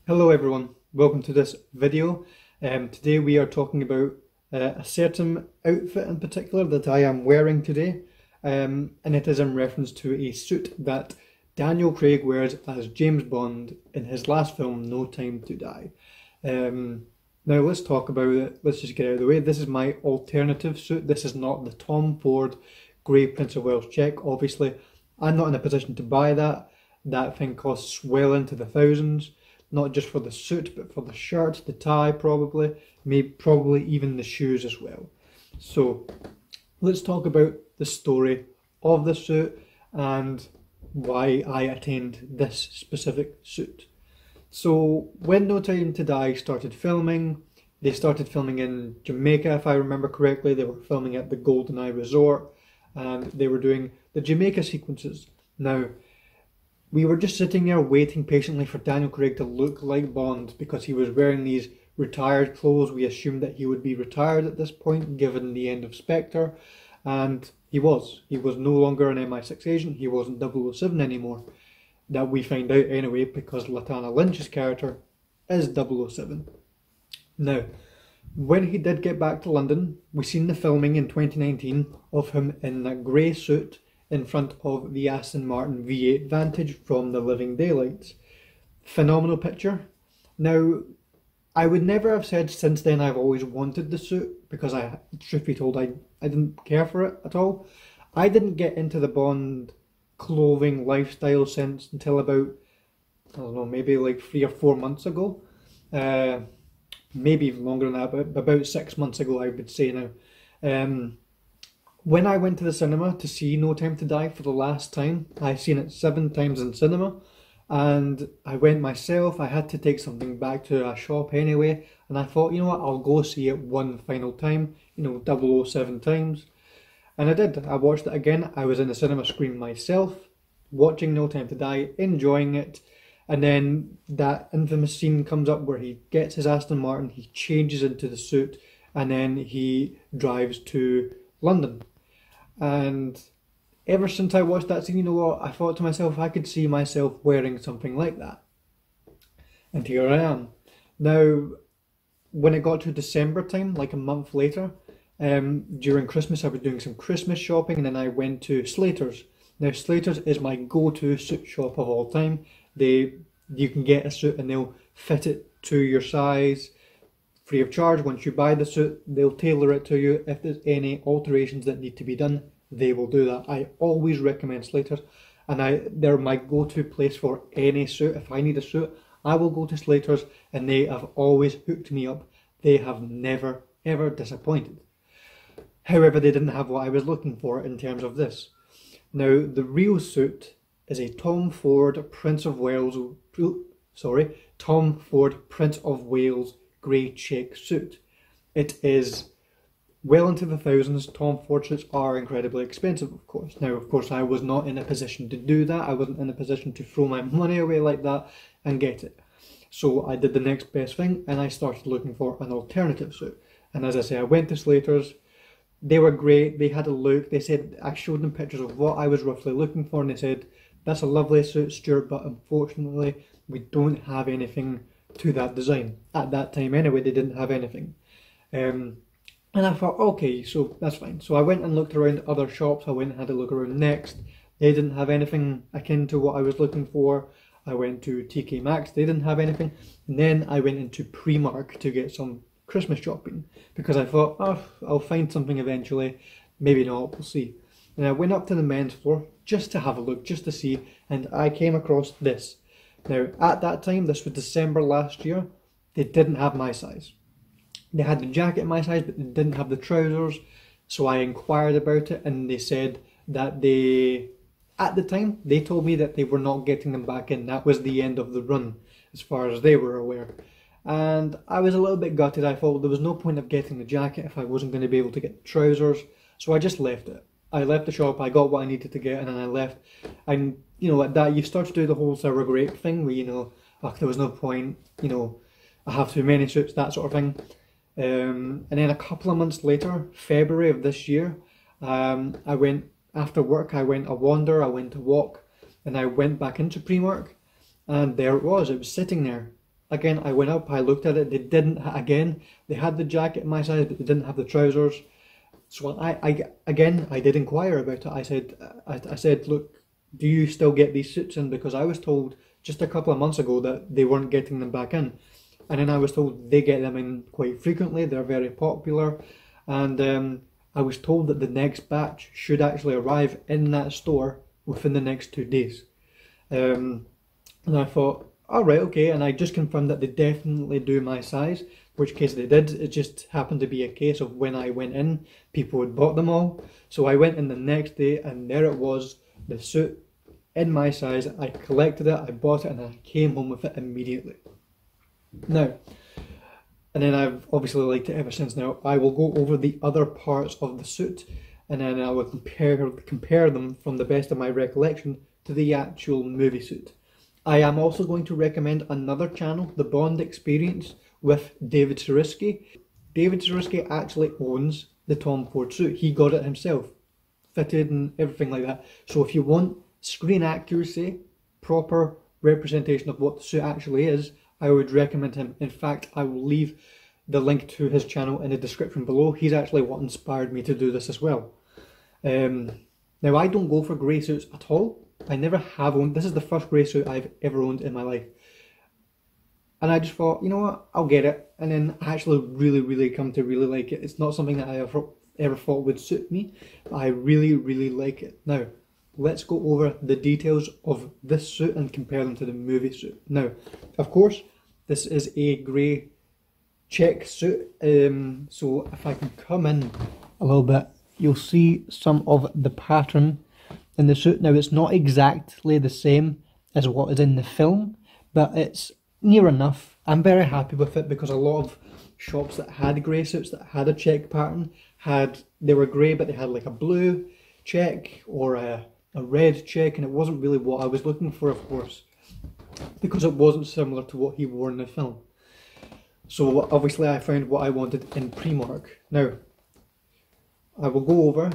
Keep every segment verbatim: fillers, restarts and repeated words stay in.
Hello everyone, welcome to this video. Um, today we are talking about uh, a certain outfit in particular that I am wearing today, um, and it is in reference to a suit that Daniel Craig wears as James Bond in his last film, No Time to Die. Um, now let's talk about it, let's just get out of the way. This is my alternative suit, this is not the Tom Ford Grey Prince of Wales check. Obviously, I'm not in a position to buy that. That thing costs well into the thousands. Not just for the suit, but for the shirt, the tie probably, maybe probably even the shoes as well. So let's talk about the story of the suit and why I attained this specific suit. So when No Time to Die started filming, they started filming in Jamaica, if I remember correctly. They were filming at the GoldenEye Resort and they were doing the Jamaica sequences. Now, we were just sitting there waiting patiently for Daniel Craig to look like Bond because he was wearing these retired clothes. We assumed that he would be retired at this point, given the end of Spectre, and he was. He was no longer an M I six agent, he wasn't double oh seven anymore. That we find out anyway because Latana Lynch's character is double oh seven. Now, when he did get back to London, we seen the filming in twenty nineteen of him in that grey suit in front of the Aston Martin V eight Vantage from the Living Daylights. Phenomenal picture. Now, I would never have said since then I've always wanted the suit because I, truth be told, I, I didn't care for it at all. I didn't get into the Bond clothing lifestyle since until about, I don't know, maybe like three or four months ago. Uh, maybe even longer than that, but about six months ago I would say now. Um, When I went to the cinema to see No Time to Die for the last time, I've seen it seven times in cinema, and I went myself. I had to take something back to a shop anyway, and I thought, you know what, I'll go see it one final time, you know, double oh seven times. And I did. I watched it again. I was in the cinema screen myself, watching No Time to Die, enjoying it, and then that infamous scene comes up where he gets his Aston Martin, he changes into the suit, and then he drives to London. And ever since I watched that scene, you know what, I thought to myself, I could see myself wearing something like that. And here I am. Now, when it got to December time, like a month later, um, during Christmas, I was doing some Christmas shopping and then I went to Slater's. Now, Slater's is my go-to suit shop of all time. They, you can get a suit and they'll fit it to your size, free of charge. Once you buy the suit, they'll tailor it to you. If there's any alterations that need to be done, they will do that. I always recommend Slater's, and I they're my go-to place for any suit. If I need a suit, I will go to Slater's, and they have always hooked me up. They have never, ever disappointed. However, they didn't have what I was looking for in terms of this. Now, the real suit is a Tom Ford Prince of Wales, sorry, Tom Ford Prince of Wales grey check suit. It is well into the thousands. Tom Ford suits are incredibly expensive, of course. Now, of course, I was not in a position to do that. I wasn't in a position to throw my money away like that and get it. So I did the next best thing and I started looking for an alternative suit. And as I say, I went to Slater's. They were great. They had a look. They said, I showed them pictures of what I was roughly looking for and they said, that's a lovely suit, Stuart, but unfortunately we don't have anything to that design. At that time anyway, they didn't have anything. Um, and I thought, okay, so that's fine. So I went and looked around other shops. I went and had a look around Next. They didn't have anything akin to what I was looking for. I went to T K Maxx. They didn't have anything. And then I went into Primark to get some Christmas shopping because I thought, oh, I'll find something eventually. Maybe not, we'll see. And I went up to the men's floor just to have a look, just to see, and I came across this. Now, at that time, this was December last year, they didn't have my size. They had the jacket my size, but they didn't have the trousers. So I inquired about it and they said that they, at the time, they told me that they were not getting them back in. That was the end of the run, as far as they were aware. And I was a little bit gutted. I thought there was no point of getting the jacket if I wasn't going to be able to get the trousers. So I just left it. I left the shop, I got what I needed to get, and then I left. And, you know, at that, you start to do the whole sour grape thing where, you know, oh, there was no point, you know, I have too many suits, that sort of thing. Um, and then a couple of months later, February of this year, um, I went, after work, I went a wander, I went to walk, and I went back into Primark, and there it was, it was sitting there. again, I went up, I looked at it, they didn't, again, they had the jacket in my size, but they didn't have the trousers. So I, I again, I did inquire about it. I said, I, I said, look, do you still get these suits in? Because I was told just a couple of months ago that they weren't getting them back in. And then I was told they get them in quite frequently, they're very popular. And um, I was told that the next batch should actually arrive in that store within the next two days. Um, and I thought, all right, okay. And I just confirmed that they definitely do my size, which case they did. It just happened to be a case of when I went in, people had bought them all. So I went in the next day and there it was, the suit in my size. I collected it, I bought it, and I came home with it immediately. Now, and then I've obviously liked it ever since. Now, I will go over the other parts of the suit, and then I will compare compare them from the best of my recollection to the actual movie suit. I am also going to recommend another channel, The Bond Experience, with David Sariski. David Sariski actually owns the Tom Ford suit. He got it himself, fitted and everything like that. So if you want screen accuracy, proper representation of what the suit actually is, I would recommend him. In fact, I will leave the link to his channel in the description below. He's actually what inspired me to do this as well. Um, now, I don't go for grey suits at all. I never have owned. This is the first grey suit I've ever owned in my life. And I just thought, you know what, I'll get it. And then I actually really, really come to really like it. It's not something that I ever, ever thought would suit me, but I really, really like it. Now, let's go over the details of this suit and compare them to the movie suit. Now, of course, this is a grey check suit. Um, so if I can come in a little bit, you'll see some of the pattern in the suit. Now, it's not exactly the same as what is in the film, but it's near enough. I'm very happy with it because a lot of shops that had grey suits that had a check pattern had, they were grey, but they had like a blue check or a a red check, and it wasn't really what I was looking for, of course, because it wasn't similar to what he wore in the film. So obviously I found what I wanted in Primark. Now, I will go over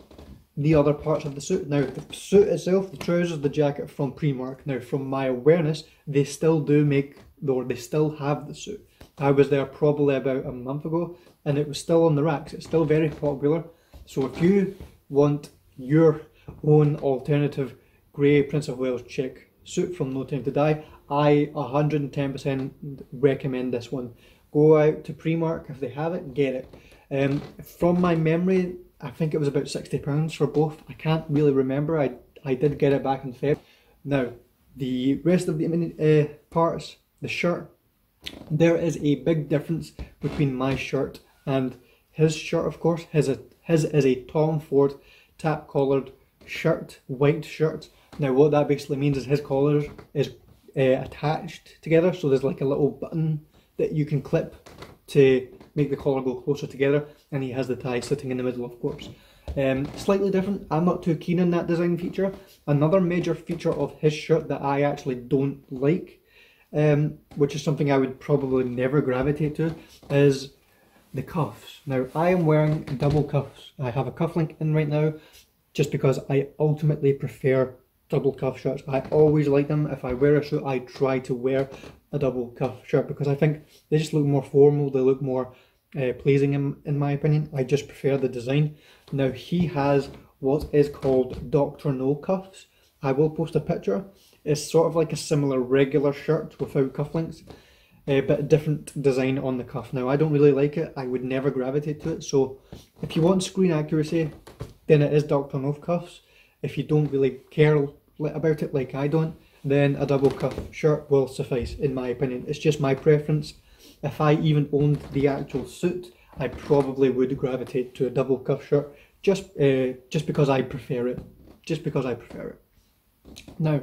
the other parts of the suit. Now, the suit itself, the trousers, the jacket from Primark. Now, from my awareness, they still do make, or they still have the suit. I was there probably about a month ago, and it was still on the racks. It's still very popular. So if you want your own alternative grey Prince of Wales check suit from No Time to Die, I one hundred ten percent recommend this one. Go out to Primark, if they have it, get it. Um, from my memory, I think it was about sixty pounds for both. I can't really remember, I, I did get it back in Feb. Now, the rest of the uh, parts, the shirt, there is a big difference between my shirt and his shirt, of course. His, his is a Tom Ford tap collared shirt, white shirt. Now what that basically means is his collar is uh, attached together, so there's like a little button that you can clip to make the collar go closer together, and he has the tie sitting in the middle, of course. Um, slightly different, I'm not too keen on that design feature. Another major feature of his shirt that I actually don't like, um, which is something I would probably never gravitate to, is the cuffs. Now I am wearing double cuffs. I have a cufflink in right now, just because I ultimately prefer double cuff shirts. I always like them. If I wear a suit, I try to wear a double cuff shirt because I think they just look more formal, they look more uh, pleasing in, in my opinion. I just prefer the design. Now he has what is called Doctor No cuffs. I will post a picture. It's sort of like a similar regular shirt without cufflinks, uh, but a different design on the cuff. Now I don't really like it, I would never gravitate to it, so if you want screen accuracy, then it is Doctor No cuffs. If you don't really care about it like I don't, then a double cuff shirt will suffice, in my opinion. It's just my preference. If I even owned the actual suit, I probably would gravitate to a double cuff shirt, just uh, just because I prefer it. Just because I prefer it. Now,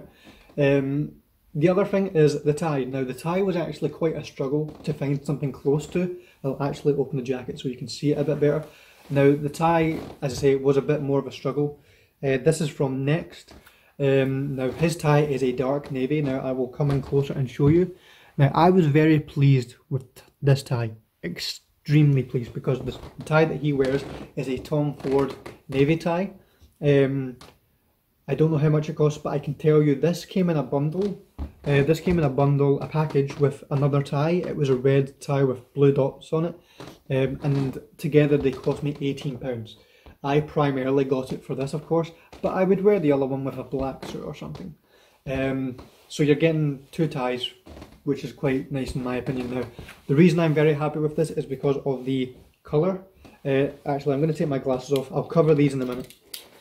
um, the other thing is the tie. Now the tie was actually quite a struggle to find something close to. I'll actually open the jacket so you can see it a bit better. Now the tie, as I say, was a bit more of a struggle. Uh, this is from Next. Um, now his tie is a dark navy. Now I will come in closer and show you. Now I was very pleased with this tie, extremely pleased, because the tie that he wears is a Tom Ford navy tie. Um, I don't know how much it costs, but I can tell you this came in a bundle. Uh, this came in a bundle, a package with another tie. It was a red tie with blue dots on it, um, and together they cost me eighteen pounds. I primarily got it for this, of course, but I would wear the other one with a black suit or something. Um, so you're getting two ties, which is quite nice in my opinion. Now, the reason I'm very happy with this is because of the colour. Uh, actually, I'm going to take my glasses off. I'll cover these in a minute.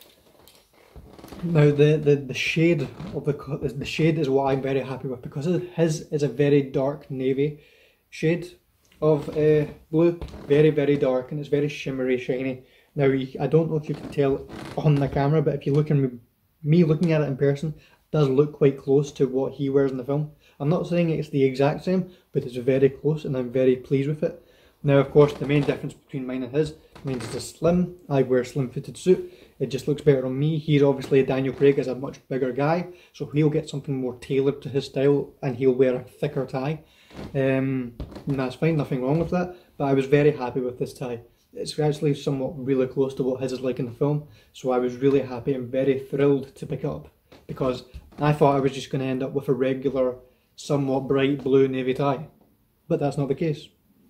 Now, the, the, the shade of the the shade is what I'm very happy with, because his is a very dark navy shade of uh, blue, very very dark, and it's very shimmery, shiny. Now, I don't know if you can tell on the camera, but if you look at me, me looking at it in person, it does look quite close to what he wears in the film. I'm not saying it's the exact same, but it's very close, and I'm very pleased with it. Now, of course, the main difference between mine and his, mine is the slim. I wear a slim-fitted suit. It just looks better on me. He's obviously, Daniel Craig is a much bigger guy, so he'll get something more tailored to his style, and he'll wear a thicker tie. Um, and that's fine, nothing wrong with that. But I was very happy with this tie. It's actually somewhat really close to what his is like in the film, so I was really happy and very thrilled to pick it up, because I thought I was just going to end up with a regular, somewhat bright blue navy tie, but that's not the case.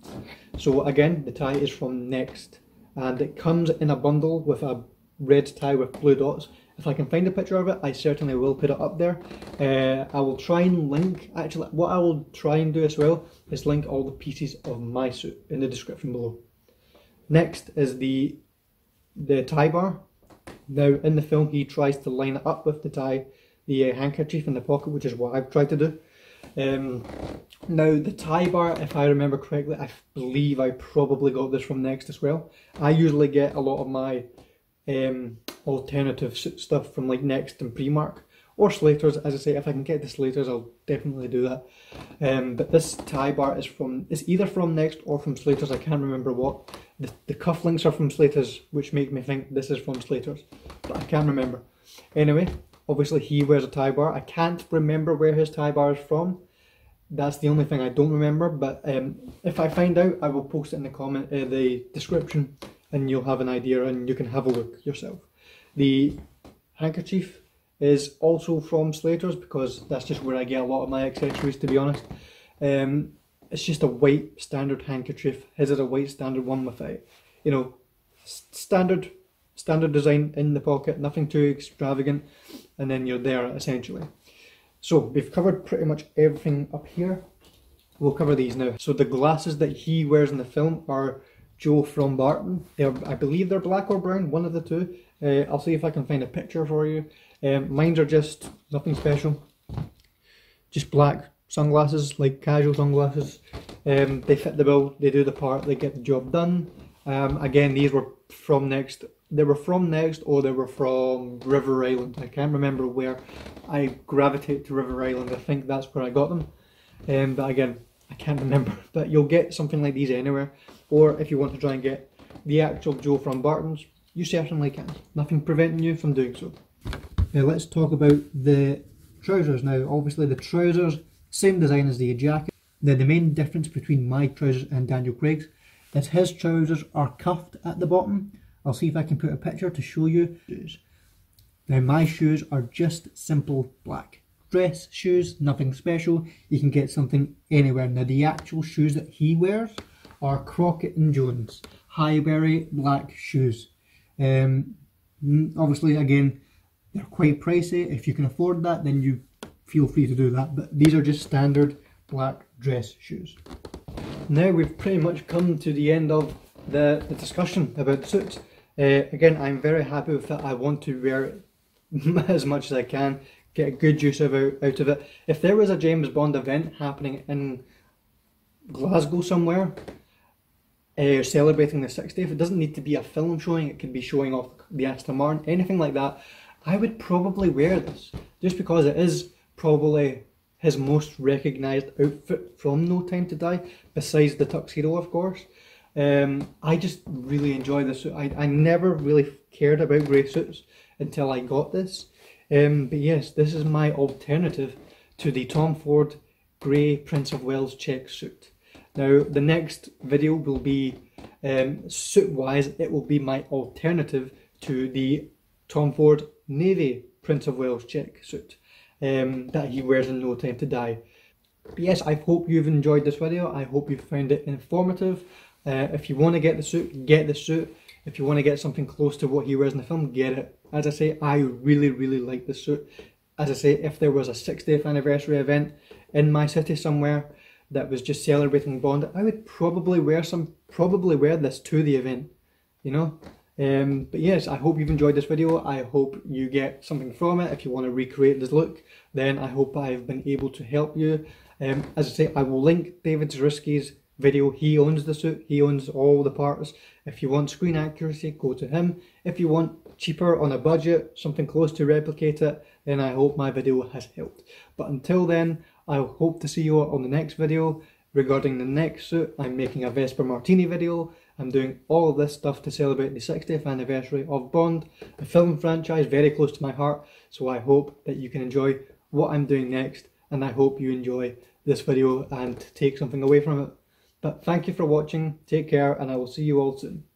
So again, the tie is from Next, and it comes in a bundle with a red tie with blue dots. If I can find a picture of it, I certainly will put it up there. Uh, I will try and link, actually what I will try and do as well is link all the pieces of my suit in the description below. Next is the the tie bar. Now in the film he tries to line it up with the tie, the uh, handkerchief in the pocket, which is what I've tried to do. Um, now the tie bar, if I remember correctly, I believe I probably got this from Next as well. I usually get a lot of my um, alternative suit stuff from like Next and Primark or Slater's. As I say, if I can get the Slater's, I'll definitely do that. Um, but this tie bar is from, it's either from Next or from Slater's, I can't remember what. The, the cufflinks are from Slater's, which make me think this is from Slater's, but I can't remember. Anyway, obviously he wears a tie bar. I can't remember where his tie bar is from. That's the only thing I don't remember, but um, if I find out, I will post it in the comment, uh, the description, and you'll have an idea and you can have a look yourself. The handkerchief is also from Slater's, because that's just where I get a lot of my accessories, to be honest. Um, it's just a white standard handkerchief. His is a white standard one with a, you know, standard standard design in the pocket, nothing too extravagant, and then you're there essentially. So we've covered pretty much everything up here. We'll cover these now. So the glasses that he wears in the film are Joe from Barton. They're, I believe they're black or brown, one of the two. Uh, I'll see if I can find a picture for you. Um, mine are just nothing special, just black sunglasses, like casual sunglasses. Um, they fit the bill, they do the part, they get the job done. Um, again, these were from Next. They were from Next or they were from River Island. I can't remember where. I gravitate to River Island. I think that's where I got them. Um, but again, I can't remember. But you'll get something like these anywhere. Or if you want to try and get the actual Joe from Barton's, you certainly can. Nothing preventing you from doing so. Now let's talk about the trousers now. Obviously the trousers, same design as the jacket. Now the main difference between my trousers and Daniel Craig's is his trousers are cuffed at the bottom. I'll see if I can put a picture to show you. Now my shoes are just simple black. Dress shoes, nothing special. You can get something anywhere. Now the actual shoes that he wears are Crockett and Jones Highbury black shoes. Um, obviously again, they're quite pricey. If you can afford that, then you feel free to do that. But these are just standard black dress shoes. Now we've pretty much come to the end of the, the discussion about the suits. Uh, again, I'm very happy with that. I want to wear it as much as I can, get a good use of it, out of it. If there was a James Bond event happening in Glasgow somewhere, uh, celebrating the sixtieth, it doesn't need to be a film showing, it could be showing off the Aston Martin, anything like that, I would probably wear this, just because it is probably his most recognised outfit from No Time to Die, besides the tuxedo of course. Um, I just really enjoy this suit. I, I never really cared about grey suits until I got this. Um, but yes, this is my alternative to the Tom Ford grey Prince of Wales check suit. Now the next video will be, um, suit wise, it will be my alternative to the Tom Ford navy Prince of Wales check suit um, that he wears in No Time to Die. But yes, I hope you've enjoyed this video. I hope you found it informative. Uh, if you want to get the suit, get the suit. If you want to get something close to what he wears in the film, get it. As I say, I really, really like the suit. As I say, if there was a sixtieth anniversary event in my city somewhere that was just celebrating Bond, I would probably wear some, probably wear this to the event, you know. Um, but yes, I hope you've enjoyed this video. I hope you get something from it. If you want to recreate this look, then I hope I've been able to help you. Um, as I say, I will link David Zarowski's video. He owns the suit, he owns all the parts. If you want screen accuracy, go to him. If you want cheaper on a budget, something close to replicate it, then I hope my video has helped. But until then, I hope to see you on the next video regarding the next suit. I'm making a Vesper Martini video. I'm doing all of this stuff to celebrate the sixtieth anniversary of Bond, a film franchise very close to my heart. So I hope that you can enjoy what I'm doing next, and I hope you enjoy this video and take something away from it. But thank you for watching, take care, and I will see you all soon.